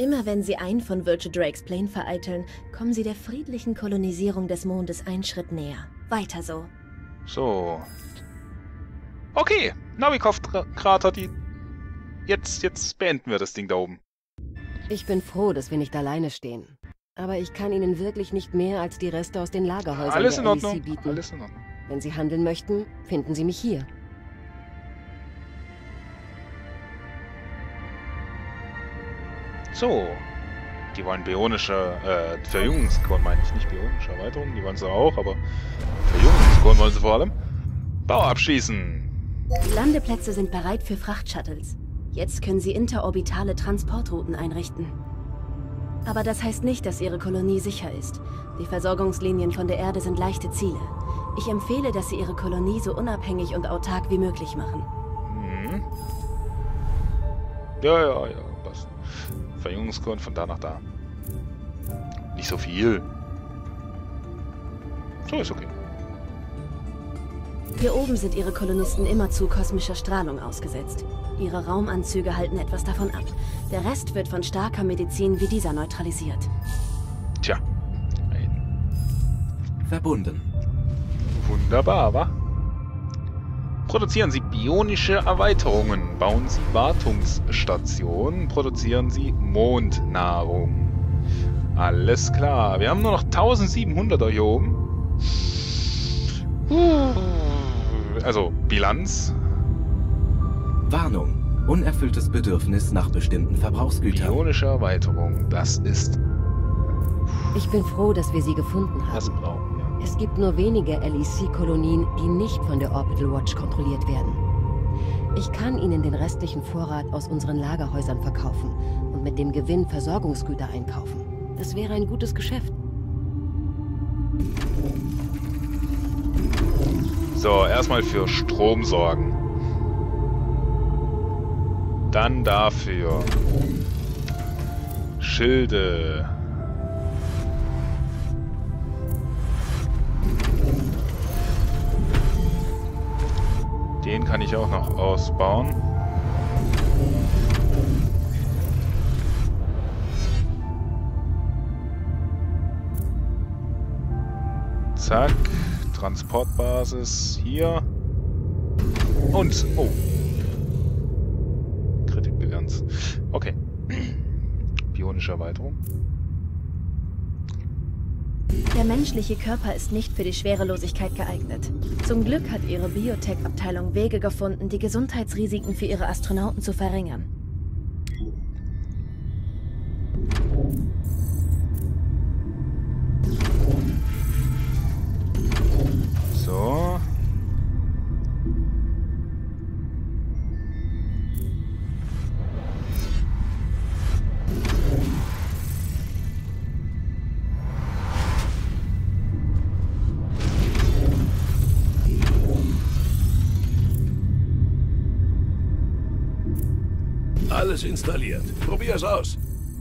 Immer wenn Sie einen von Virtue Drakes Plänen vereiteln, kommen Sie der friedlichen Kolonisierung des Mondes einen Schritt näher. Weiter so. So. Okay, Navikov-Krater, Jetzt beenden wir das Ding da oben. Ich bin froh, dass wir nicht alleine stehen. Aber ich kann Ihnen wirklich nicht mehr als die Reste aus den Lagerhäusern Alles in der Ordnung. LEC bieten. Alles in Ordnung. Wenn Sie handeln möchten, finden Sie mich hier. So. Die wollen bionische, Verjüngungskorn meine ich, nicht bionische Erweiterung. Die wollen sie auch, aber Verjüngungskorn wollen sie vor allem. Bau abschließen. Die Landeplätze sind bereit für Frachtshuttles. Jetzt können Sie interorbitale Transportrouten einrichten. Aber das heißt nicht, dass Ihre Kolonie sicher ist. Die Versorgungslinien von der Erde sind leichte Ziele. Ich empfehle, dass Sie Ihre Kolonie so unabhängig und autark wie möglich machen. Mhm. Ja, passt. Verjüngungskorn von da nach da. Nicht so viel. So ist okay. Hier oben sind Ihre Kolonisten immerzu kosmischer Strahlung ausgesetzt. Ihre Raumanzüge halten etwas davon ab. Der Rest wird von starker Medizin wie dieser neutralisiert. Tja. Verbunden. Wunderbar, wa? Produzieren Sie bionische Erweiterungen, bauen Sie Wartungsstationen, produzieren Sie Mondnahrung. Alles klar. Wir haben nur noch 1700er hier oben. Also Bilanz. Warnung. Unerfülltes Bedürfnis nach bestimmten Verbrauchsgütern. Bionische Erweiterung. Das ist... Ich bin froh, dass wir sie gefunden Was haben. brauchen wir? Es gibt nur wenige LEC-Kolonien, die nicht von der Orbital Watch kontrolliert werden. Ich kann Ihnen den restlichen Vorrat aus unseren Lagerhäusern verkaufen und mit dem Gewinn Versorgungsgüter einkaufen. Das wäre ein gutes Geschäft. So, erstmal für Strom sorgen. Dann dafür Schilde. Den kann ich auch noch ausbauen. Zack. Transportbasis hier. Und... Oh. Kritikbilanz. Okay. Bionische Erweiterung. Der menschliche Körper ist nicht für die Schwerelosigkeit geeignet. Zum Glück hat Ihre Biotech-Abteilung Wege gefunden, die Gesundheitsrisiken für ihre Astronauten zu verringern. So. Alles installiert. Probier's aus.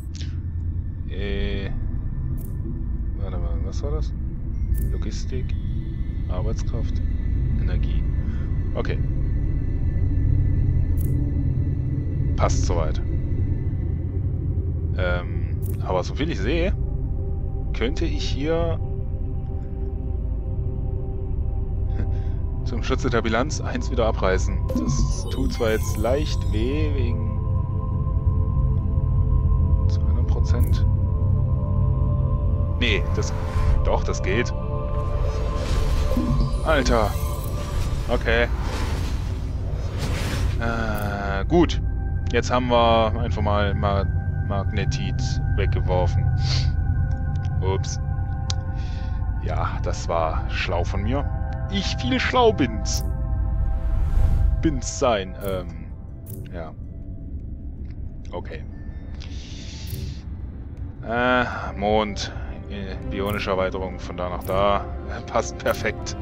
Warte mal, was war das? Logistik, Arbeitskraft, Energie. Okay. Passt soweit. Aber soviel ich sehe, könnte ich hier zum Schutze der Bilanz 1 wieder abreißen. Das tut zwar jetzt leicht weh, wegen 200%. Nee, das geht. Alter. Okay. Gut. Jetzt haben wir einfach mal Magnetit weggeworfen. Ups. Ja, das war schlau von mir. Ich viel schlau bin's. Bin's sein. Ja. Okay. Mond. Bionische Erweiterung von da nach da. Passt perfekt.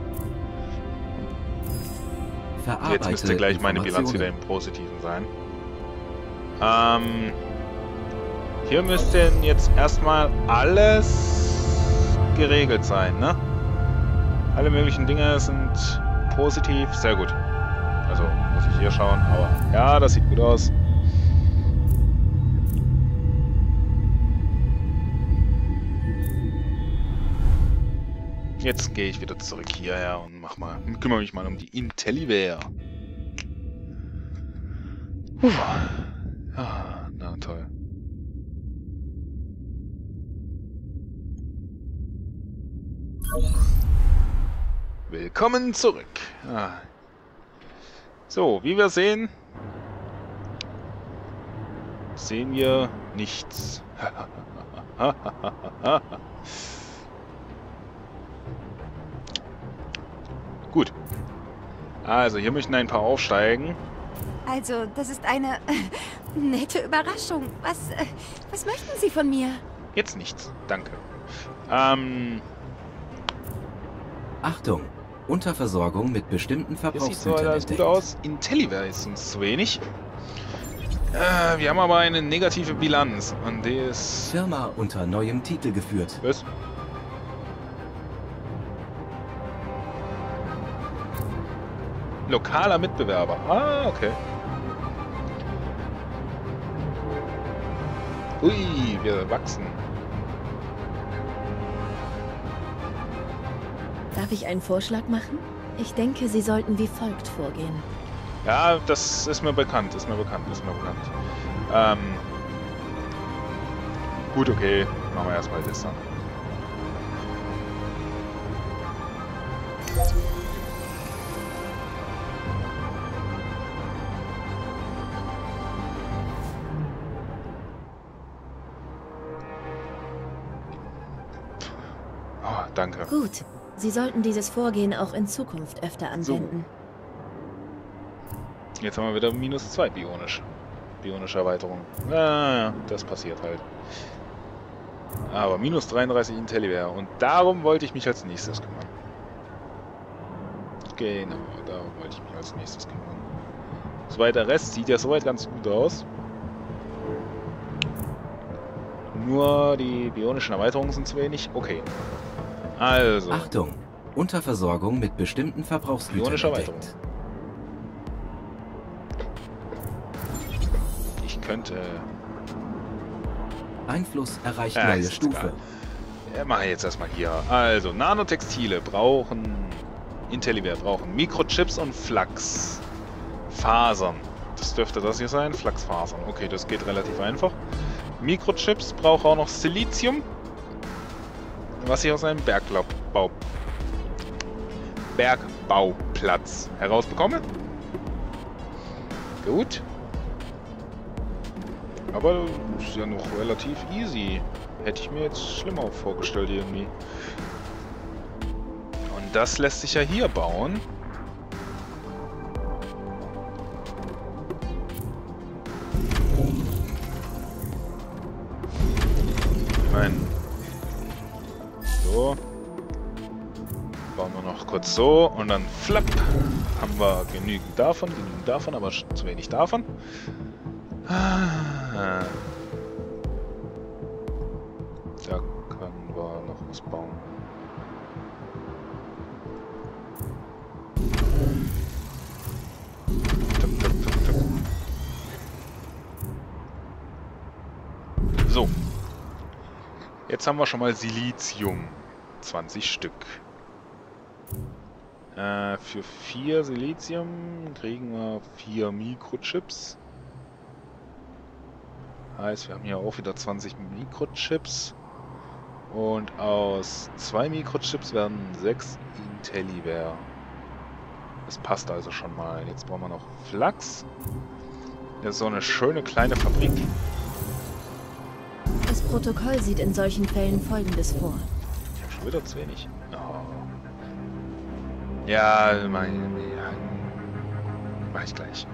Jetzt müsste gleich meine Bilanz wieder im Positiven sein. Hier müsste jetzt erstmal alles geregelt sein, ne? Alle möglichen Dinge sind positiv. Sehr gut. Also muss ich hier schauen, aber ja, das sieht gut aus. Jetzt gehe ich wieder zurück hierher und kümmere mich mal um die Intelliware. Ah, na toll. Willkommen zurück. Ah. So, wie wir sehen wir nichts. Gut. Also, hier möchten ein paar aufsteigen. Also, das ist eine nette Überraschung. Was möchten Sie von mir? Jetzt nichts. Danke. Achtung! Unterversorgung mit bestimmten Das sieht so Verbrauchsgütern alles gut aus. Intelliware ist uns zu wenig. Wir haben aber eine negative Bilanz. Und die ist... Firma unter neuem Titel geführt. Was? Lokaler Mitbewerber. Ah, okay. Ui, wir wachsen. Darf ich einen Vorschlag machen? Ich denke, Sie sollten wie folgt vorgehen. Ja, das ist mir bekannt, Gut, okay. Machen wir erstmal das dann. Oh, danke. Gut. Sie sollten dieses Vorgehen auch in Zukunft öfter anwenden. Jetzt haben wir wieder -2 bionisch. Bionische Erweiterung. Ja, das passiert halt. Aber -33 Intelliware. Und darum wollte ich mich als nächstes kümmern. Genau, darum wollte ich mich als nächstes kümmern. Soweit der Rest sieht ja soweit ganz gut aus. Nur die bionischen Erweiterungen sind zu wenig. Okay. Also. Achtung! Unterversorgung mit bestimmten Verbrauchsgütern Bionische Erweiterung. entdeckt. Ich könnte... Einfluss erreicht Ja, neue ist Stufe. egal. Ja, mache ich jetzt erstmal hier. Also, Nanotextile brauchen... Intelliware brauchen Mikrochips und Flachsfasern. Das dürfte das hier sein. Flachsfasern. Okay, das geht relativ einfach. Mikrochips braucht auch noch Silizium. Was ich aus einem Bergbauplatz herausbekomme. Gut. Aber das ist ja noch relativ easy. Hätte ich mir jetzt schlimmer vorgestellt irgendwie. Und das lässt sich ja hier bauen. Ich meine... So. Bauen wir noch kurz so und dann flapp. Haben wir genügend davon, aber zu wenig davon. Da können wir noch was bauen. So. Jetzt haben wir schon mal Silizium. 20 Stück. Für 4 Silizium kriegen wir 4 Mikrochips. Heißt, wir haben hier auch wieder 20 Mikrochips. Und aus 2 Mikrochips werden 6 Intelliware. Das passt also schon mal. Jetzt brauchen wir noch Flachs. Das ist so eine schöne kleine Fabrik. Das Protokoll sieht in solchen Fällen Folgendes vor. Ich habe schon wieder zu wenig. Oh. Ja, mach ich gleich.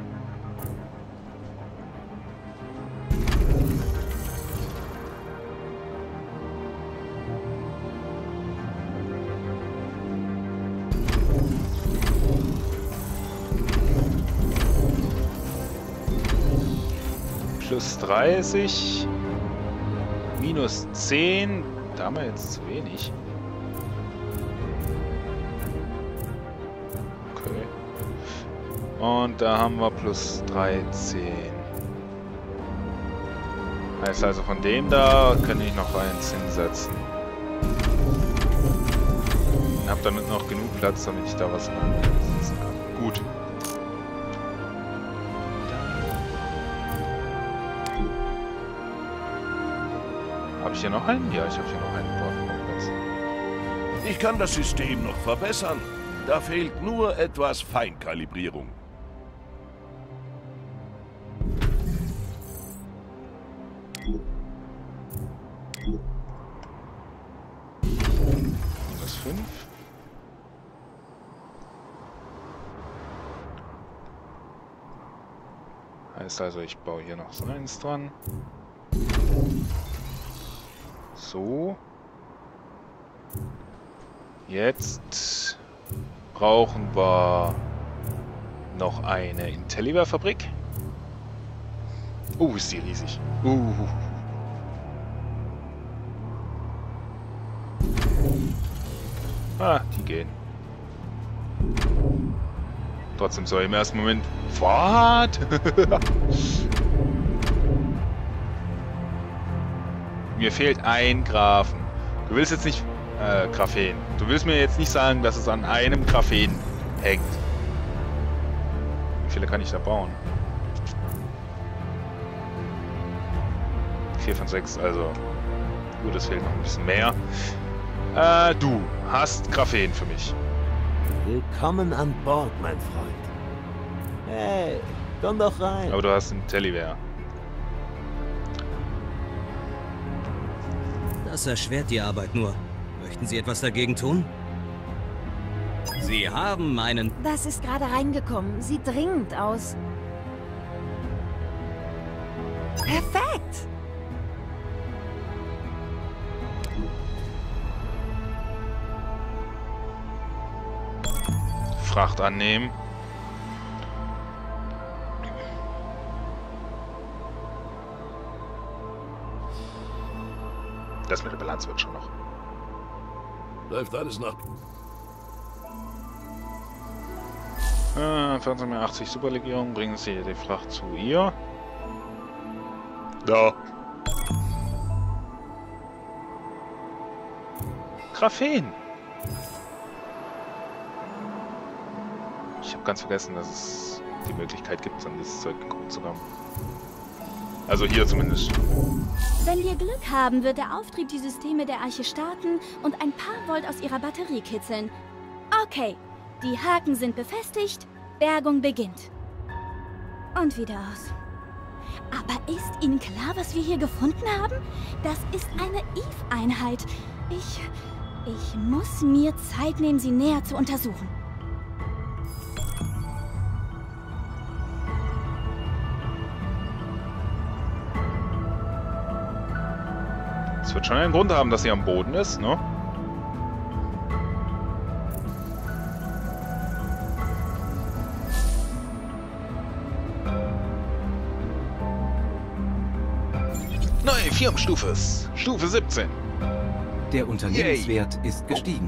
Plus 30. Minus 10. Da haben wir jetzt zu wenig. Okay. Und da haben wir plus 13. Heißt also, von dem da kann ich noch eins hinsetzen. habe dann noch genug Platz, damit ich da was ansetzen kann. Gut. Habe ich hier noch einen? Ja, ich habe hier noch einen Bordplatz. Ich kann das System noch verbessern. Da fehlt nur etwas Feinkalibrierung. Minus 5. Heißt also, ich baue hier noch so eins dran. So. Jetzt brauchen wir noch eine Intelliver-Fabrik. Ist die riesig. Die gehen. Trotzdem soll im ersten Moment... What? Mir fehlt ein Graphen. Du willst jetzt nicht... Graphen. Du willst mir jetzt nicht sagen, dass es an einem Graphen hängt. Wie viele kann ich da bauen? 4 von 6, also... Gut, es fehlt noch ein bisschen mehr. Du hast Graphen für mich. Willkommen an Bord, mein Freund. Hey, komm doch rein. Aber du hast einen Telliver. Das erschwert die Arbeit nur. Möchten Sie etwas dagegen tun? Sie haben meinen... Das ist gerade reingekommen. Sieht dringend aus. Perfekt! Fracht annehmen. Das mit der Bilanz wird schon noch. Läuft alles nach... 1480 Superlegierung, bringen Sie die Fracht zu ihr. Da. Graphen. Ich habe ganz vergessen, dass es die Möglichkeit gibt, dann dieses Zeug geguckt zu haben. Also hier zumindest. Wenn wir Glück haben, wird der Auftrieb die Systeme der Arche starten und ein paar Volt aus ihrer Batterie kitzeln. Okay, die Haken sind befestigt, Bergung beginnt. Und wieder aus. Aber ist Ihnen klar, was wir hier gefunden haben? Das ist eine Eve-Einheit. Ich muss mir Zeit nehmen, sie näher zu untersuchen. Es wird schon einen Grund haben, dass sie am Boden ist, ne? Neue Firmenstufe. Stufe 17. Der Unternehmenswert ist gestiegen.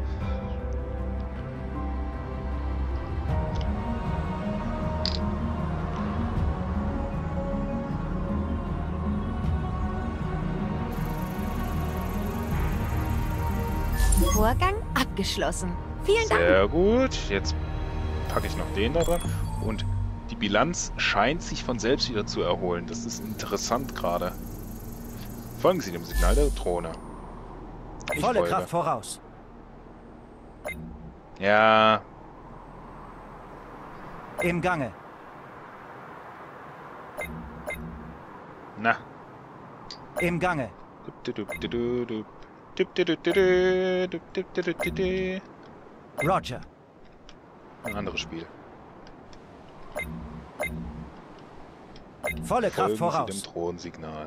Vorgang abgeschlossen. Vielen Dank. Sehr gut. Jetzt packe ich noch den da dran. Und die Bilanz scheint sich von selbst wieder zu erholen. Das ist interessant gerade. Folgen Sie dem Signal der Drohne. Volle Kraft voraus. Ja. Im Gange. Na. Im Gange. Roger. Ein anderes Spiel. Volle Kraft Folgen voraus. Sie dem Drohnensignal.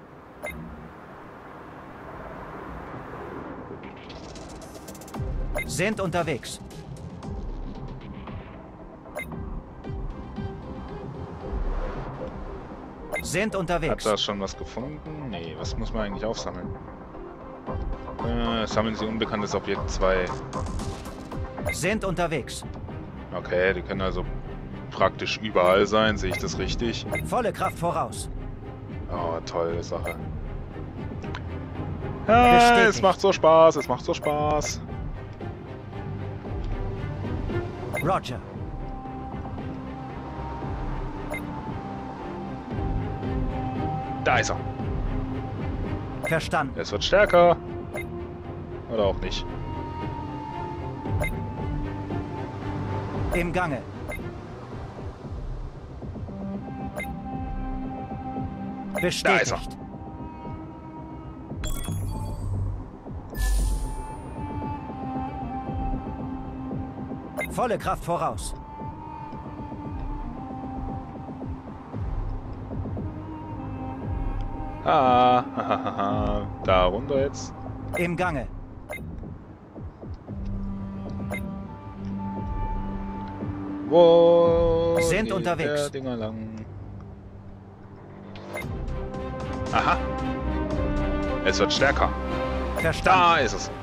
Sind unterwegs. Sind unterwegs. Hat da schon was gefunden? Nee, was muss man eigentlich aufsammeln? Sammeln Sie unbekanntes Objekt 2. Sind unterwegs. Okay, die können also praktisch überall sein, sehe ich das richtig? Volle Kraft voraus. Oh, tolle Sache. Es macht so Spaß, es macht so Spaß. Roger. Da ist er. Verstanden. Es wird stärker. Oder auch nicht. Im Gange. Bestätigt. Da ist er. Volle Kraft voraus. Da runter jetzt. Im Gange. Wo Sind geht unterwegs. der Dinger lang? Aha. Es wird stärker. Verstanden. Da ist es.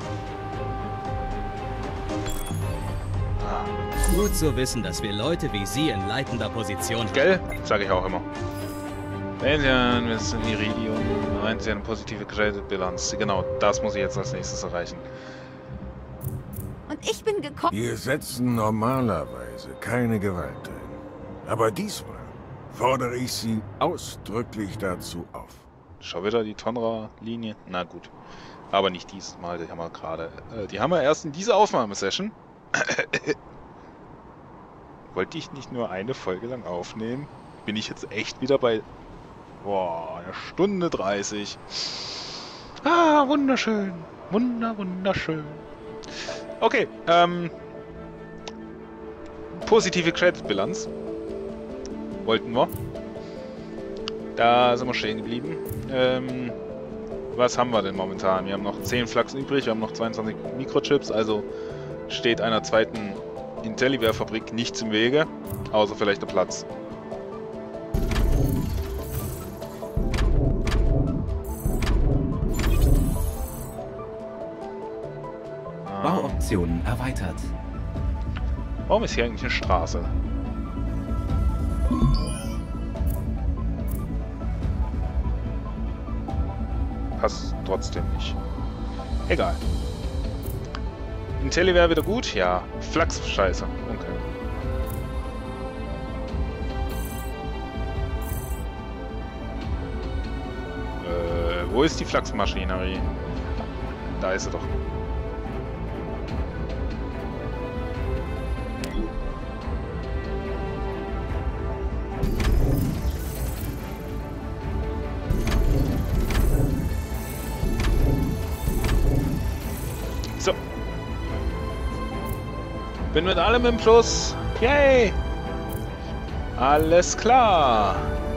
Gut zu wissen, dass wir Leute wie Sie in leitender Position haben. Gell? Sage ich auch immer. Wenn Sie ein Iridium, meinen Sie eine positive Kreditbilanz. Genau, das muss ich jetzt als nächstes erreichen. Und ich bin gekommen. Wir setzen normalerweise keine Gewalt ein. Aber diesmal fordere ich Sie ausdrücklich dazu auf. Schon wieder die Tonra-Linie? Na gut. Aber nicht diesmal, die haben wir gerade. Die haben wir erst in dieser Aufnahmesession. Wollte ich nicht nur eine Folge lang aufnehmen? Bin ich jetzt echt wieder bei... Boah, 1 Stunde 30. Ah, wunderschön. Wunderschön. Okay, positive Credit-Bilanz. Wollten wir. Da sind wir stehen geblieben. Was haben wir denn momentan? Wir haben noch 10 Flachsen übrig, wir haben noch 22 Mikrochips, also steht einer zweiten Intelliware-Fabrik nichts im Wege, außer vielleicht der Platz. Bauoptionen erweitert. Warum ist hier eigentlich eine Straße? Passt trotzdem nicht. Egal. Intelliware wieder gut? Ja. Flachs, scheiße. Okay. Wo ist die Flachsmaschinerie? Da ist sie doch. So. Bin mit allem im Plus. Yay! Alles klar.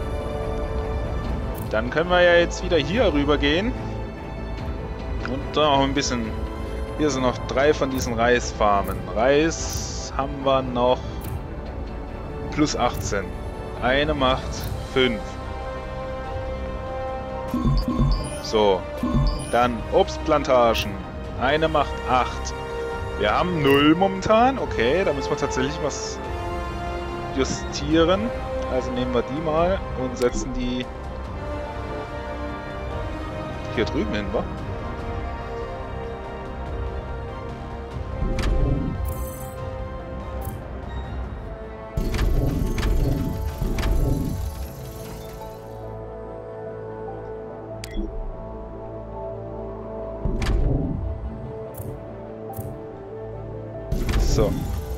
Dann können wir ja jetzt wieder hier rüber gehen. Und da noch ein bisschen... Hier sind noch 3 von diesen Reisfarmen. Reis haben wir noch plus 18. Eine macht 5. So. Dann Obstplantagen. Eine macht 8. Wir haben 0 momentan. Okay, da müssen wir tatsächlich was justieren. Also nehmen wir die mal und setzen die hier drüben hin, wa? So.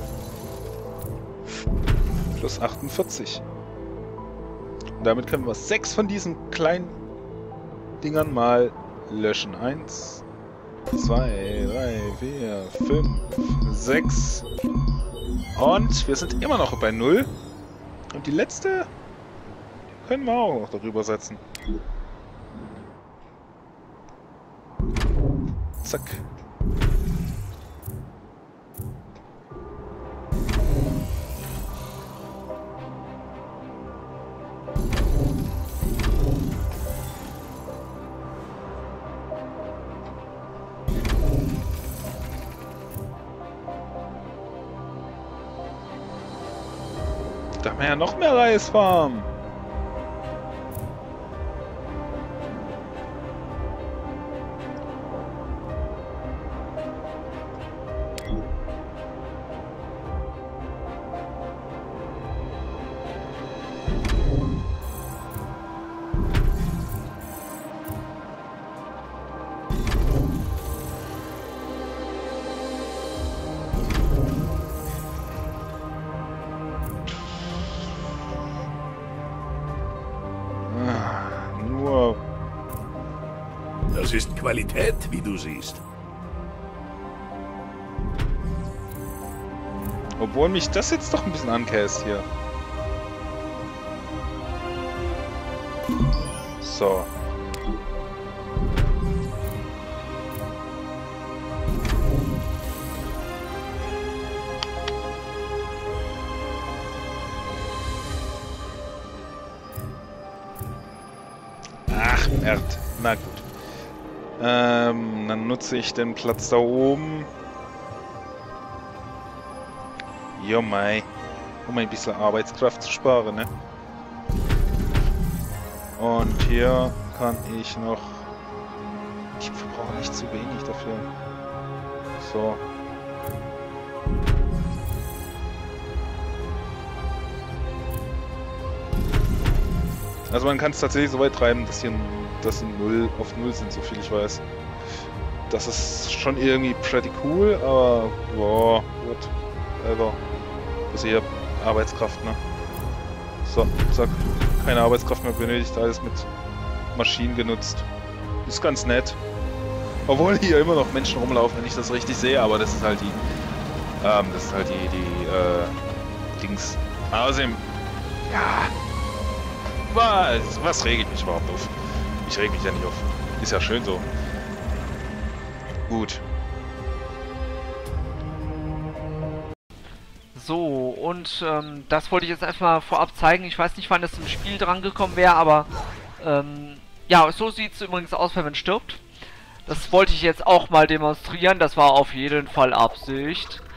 Plus 48. Und damit können wir 6 von diesen kleinen Dingern mal löschen. 1, 2, 3, 4, 5, 6. Und wir sind immer noch bei 0. Und die letzte können wir auch noch darüber setzen. Zack. Da haben wir ja noch mehr Reisfarmen. ist Qualität, wie du siehst. Obwohl mich das jetzt doch ein bisschen ankäst hier. So. Ach, Merd. Na gut. Dann nutze ich den Platz da oben. Jo mei. Um ein bisschen Arbeitskraft zu sparen, ne? Und hier kann ich noch... Ich verbrauche nicht zu wenig dafür. So. Also man kann es tatsächlich so weit treiben, dass hier das auf 0 sind, so viel ich weiß. Das ist schon irgendwie pretty cool, aber boah, whatever. Das ist hier Arbeitskraft, ne? So, zack. Keine Arbeitskraft mehr benötigt, alles mit Maschinen genutzt. Ist ganz nett. Obwohl hier immer noch Menschen rumlaufen, wenn ich das richtig sehe, aber das ist halt die Dings. Außerdem, ja. Was rege ich mich überhaupt auf? Ich reg mich ja nicht auf. Ist ja schön so. Gut. So, und das wollte ich jetzt erstmal vorab zeigen. Ich weiß nicht, wann das im Spiel drangekommen wäre, aber ja, so sieht es übrigens aus, wenn man stirbt. Das wollte ich jetzt auch mal demonstrieren. Das war auf jeden Fall Absicht.